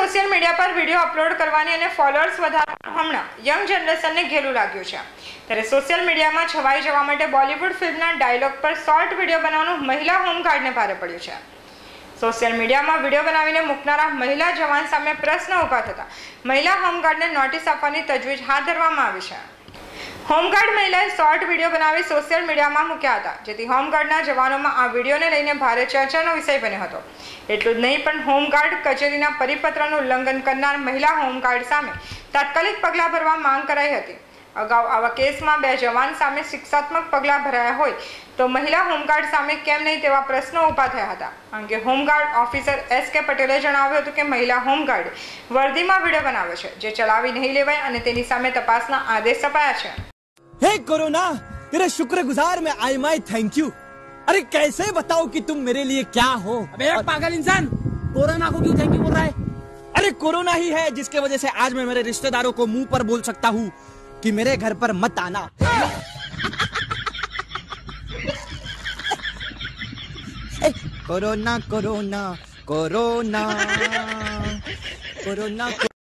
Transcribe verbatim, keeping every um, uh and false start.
Social media પર video upload કરવાની અને ફોલોઅર્સ વધારવાનું હમણાં યંગ જનરેશનને ઘેલું લાગ્યું છે। ત્યારે સોશિયલ મીડિયામાં છવાઈ જવા માટે બોલિવૂડ ફિલ્મના ડાયલોગ પર શોર્ટ વિડીયો બનાવવાનું મહિલા હોમગાર્ડને ભારે પડ્યું છે। સોશિયલ મીડિયામાં વિડીયો બનાવીને મૂકનારા મહિલા જવાન સામે પ્રશ્ન ઊભા થતા મહિલા હોમગાર્ડને નોટિસ આપવાની તજવીજ હાથ ધરવામાં આવી છે। હોમગાર્ડ મહિલાએ શોર્ટ વિડીયો બનાવી સોશિયલ મીડિયામાં મૂક્યા હતા, જેથી હોમગાર્ડના જવાનોમાં આ વિડીયોને લઈને ભારે ચર્ચાનો વિષય બન્યો હતો। એટલું જ નહીં પણ હોમગાર્ડ કચેરીના પરિપત્રનું ઉલ્લંઘન કરનાર મહિલા હોમગાર્ડ સામે તાત્કાલિક પગલાં ભરવા માંગ કરાઈ હતી। અગાઉ આવા કેસમાં બે જવાન સામે શિક્ષાત્મક પગલાં ભરાયા હોય તો મહિલા હોમગાર્ડ સામે કેમ નહીં તેવા પ્રશ્નો ઊભા થયા હતા। આ અંગે હોમગાર્ડ ઓફિસર એસ કે પટેલે જણાવ્યું હતું કે મહિલા હોમગાર્ડ વર્દીમાં વિડીયો બનાવે છે, જે ચલાવી નહીં લેવાય અને તેની સામે તપાસના આદેશ અપાયા છે। हे कोरोना, तेरे शुक्रगुजार मैं आई माई थैंक यू। अरे कैसे बताओ कि तुम मेरे लिए क्या हो? अबे एक पागल इंसान, कोरोना को क्यों थैंक यू बोल रहा है? अरे कोरोना ही है जिसके वजह से आज मैं मेरे रिश्तेदारों को मुंह पर बोल सकता हूँ कि मेरे घर पर मत आना। Corona corona corona corona